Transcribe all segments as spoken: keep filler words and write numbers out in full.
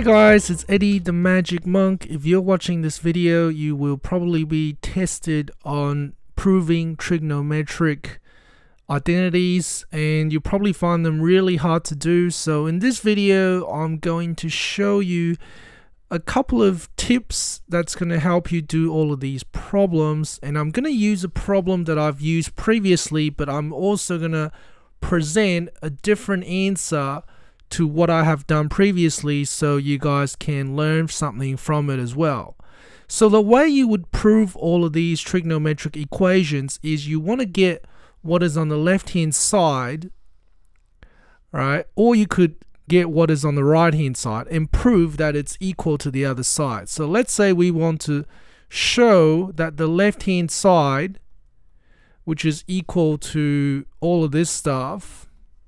guys, it's Eddie the Magic Monk. If you're watching this video, you will probably be tested on proving trigonometric identities, and you probably find them really hard to do. So in this video, I'm going to show you a couple of tips that's going to help you do all of these problems, and I'm going to use a problem that I've used previously, but I'm also going to present a different answer to what I have done previously, so you guys can learn something from it as well. So the way you would prove all of these trigonometric equations is you want to get what is on the left hand side, right? Or you could get what is on the right hand side and prove that it's equal to the other side. So let's say we want to show that the left hand side, which is equal to all of this stuff.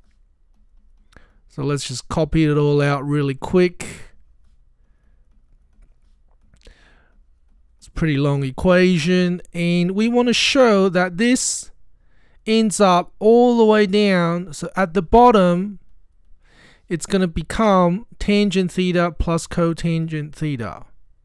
So let's just copy it all out really quick. It's a pretty long equation, and we want to show that this ends up all the way down. So at the bottom, it's going to become tangent theta plus cotangent theta.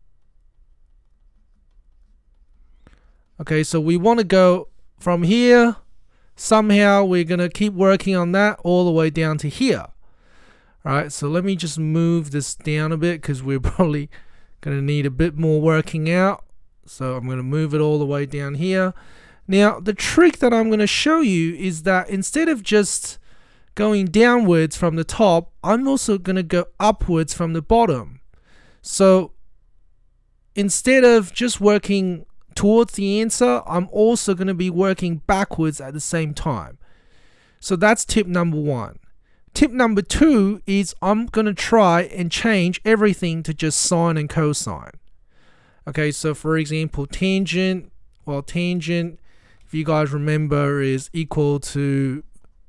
Okay, so we want to go from here. Somehow we're going to keep working on that all the way down to here. Alright, so let me just move this down a bit because we're probably going to need a bit more working out. So I'm going to move it all the way down here. Now, the trick that I'm going to show you is that instead of just going downwards from the top, I'm also going to go upwards from the bottom. So instead of just working towards the answer, I'm also going to be working backwards at the same time. So that's tip number one. Tip number two is I'm going to try and change everything to just sine and cosine. Okay, so for example, tangent, well, tangent, if you guys remember, is equal to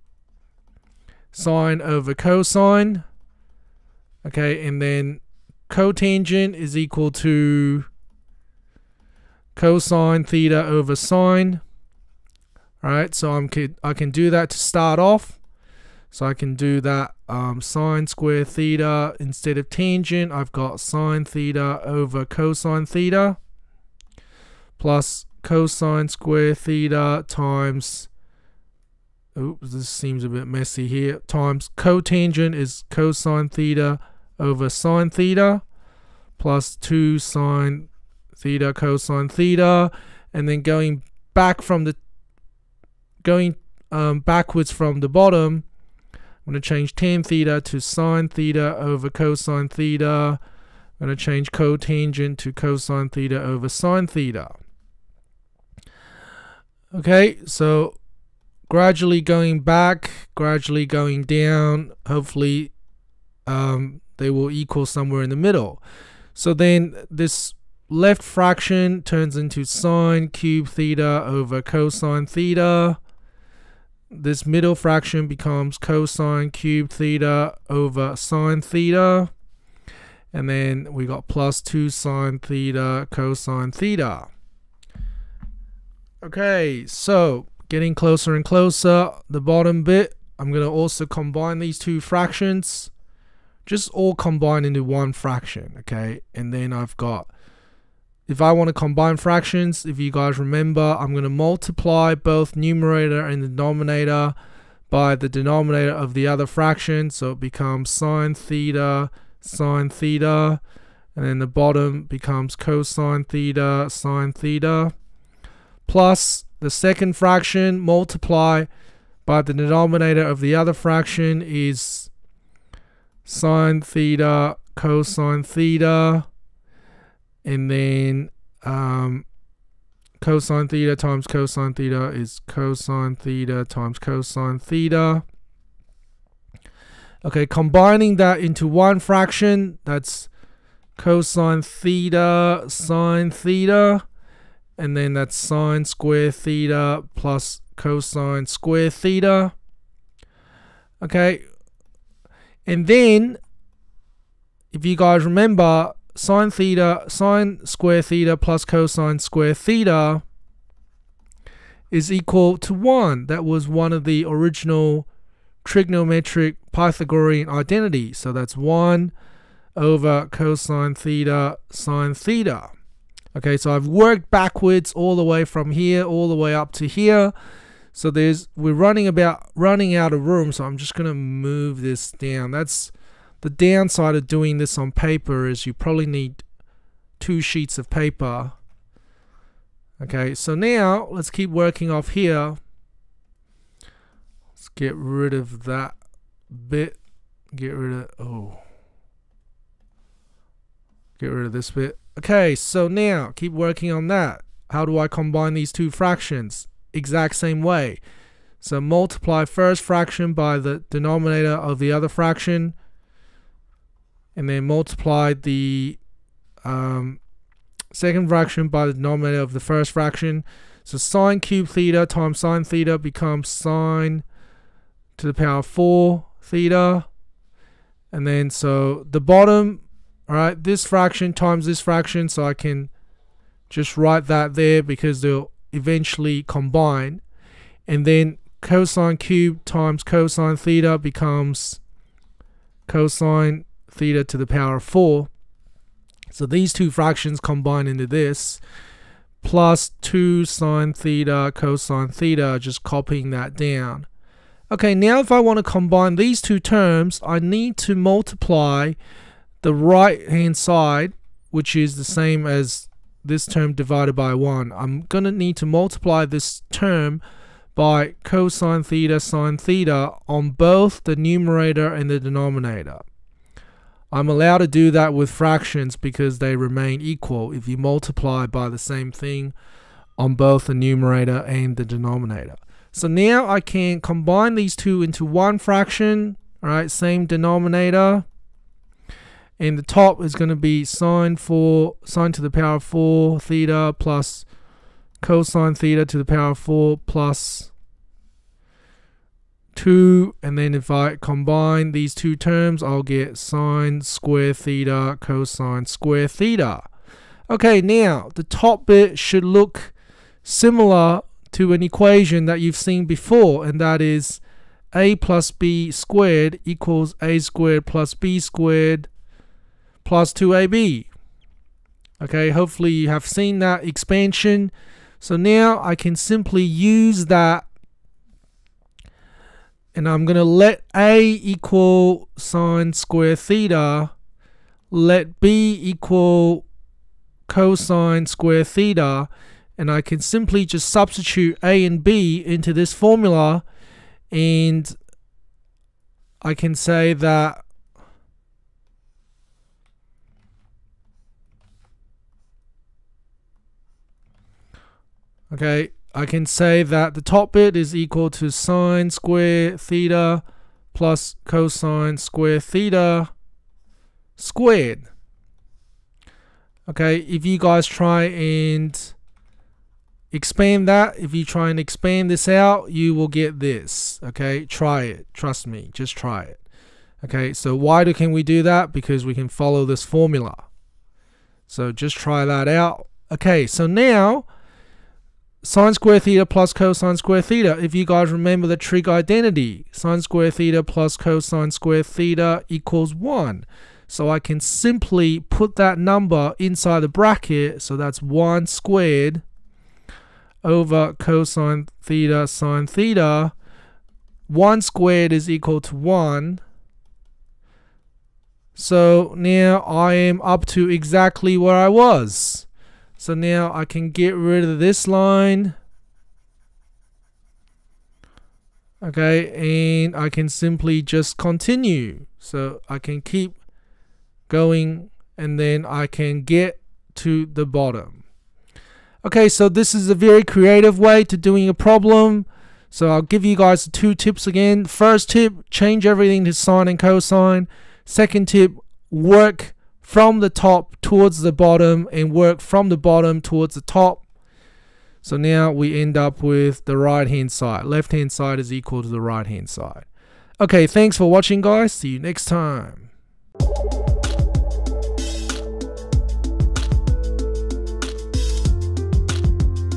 sine over cosine. Okay, and then cotangent is equal to cosine theta over sine. Alright, so I'm I can do that to start off. So I can do that um, sine square theta instead of tangent. I've got sine theta over cosine theta plus cosine square theta times, oops, this seems a bit messy here, times cotangent is cosine theta over sine theta plus two sine theta cosine theta, and then going back from the, going um, backwards from the bottom, I'm going to change tan theta to sine theta over cosine theta. I'm going to change cotangent to cosine theta over sine theta. Okay, so gradually going back, gradually going down, hopefully um, they will equal somewhere in the middle. So then this left fraction turns into sine cube theta over cosine theta. This middle fraction becomes cosine cube theta over sine theta, and then we got plus two sine theta cosine theta. Okay, so getting closer and closer. The bottom bit, I'm going to also combine these two fractions, just all combine into one fraction. Okay, and then I've got, if I want to combine fractions, if you guys remember, I'm going to multiply both numerator and denominator by the denominator of the other fraction. So it becomes sine theta, sine theta, and then the bottom becomes cosine theta, sine theta, plus the second fraction, multiply by the denominator of the other fraction is sine theta, cosine theta, and then um, cosine theta times cosine theta is cosine theta times cosine theta. Okay, combining that into one fraction, that's cosine theta sine theta, and then that's sine square theta plus cosine square theta. Okay, and then if you guys remember, sine theta, sine square theta plus cosine square theta is equal to one. That was one of the original trigonometric Pythagorean identities. So that's one over cosine theta sine theta. Okay, so I've worked backwards all the way from here all the way up to here. So there's we're running about running out of room, so I'm just gonna move this down. That's the downside of doing this on paper, is you probably need two sheets of paper. Okay, so now let's keep working off here. Let's get rid of that bit. Get rid of oh. Get rid of this bit. Okay, so now keep working on that. How do I combine these two fractions? Exact same way. So multiply first fraction by the denominator of the other fraction, and then multiply the um, second fraction by the denominator of the first fraction. So sine cubed theta times sine theta becomes sine to the power of four theta. And then so the bottom, all right, this fraction times this fraction, so I can just write that there because they'll eventually combine. And then cosine cubed times cosine theta becomes cosine theta to the power of four. So these two fractions combine into this, plus two sine theta cosine theta, just copying that down. Okay, now if I want to combine these two terms, I need to multiply the right hand side, which is the same as this term divided by one. I'm going to need to multiply this term by cosine theta sine theta on both the numerator and the denominator. I'm allowed to do that with fractions because they remain equal if you multiply by the same thing on both the numerator and the denominator. So now I can combine these two into one fraction, all right, same denominator. And the top is going to be sine four, sine to the power of four theta plus cosine theta to the power of four plus two. And then if I combine these two terms, I'll get sine square theta cosine square theta. Okay, now the top bit should look similar to an equation that you've seen before, and that is a plus b squared equals a squared plus b squared plus two a b. Okay, hopefully you have seen that expansion. So now I can simply use that, and I'm going to let a equal sine square theta, let b equal cosine square theta, and I can simply just substitute a and b into this formula, and I can say that okay, I can say that the top bit is equal to sine square theta plus cosine square theta squared. Okay, if you guys try and expand that, if you try and expand this out, you will get this. Okay, try it. Trust me, just try it. Okay, so why do, can we do that? Because we can follow this formula. So just try that out. Okay, so now sine square theta plus cosine square theta. If you guys remember the trig identity, sine square theta plus cosine square theta equals one. So I can simply put that number inside the bracket. So that's one squared over cosine theta sine theta. one squared is equal to one. So now I am up to exactly where I was. So now I can get rid of this line. Okay, and I can simply just continue. So I can keep going, and then I can get to the bottom. Okay, so this is a very creative way to doing a problem. So I'll give you guys two tips again. First tip, change everything to sine and cosine. Second tip, work from the top towards the bottom and work from the bottom towards the top. So now we end up with the right hand side. Left hand side is equal to the right hand side. Okay, thanks for watching, guys. See you next time.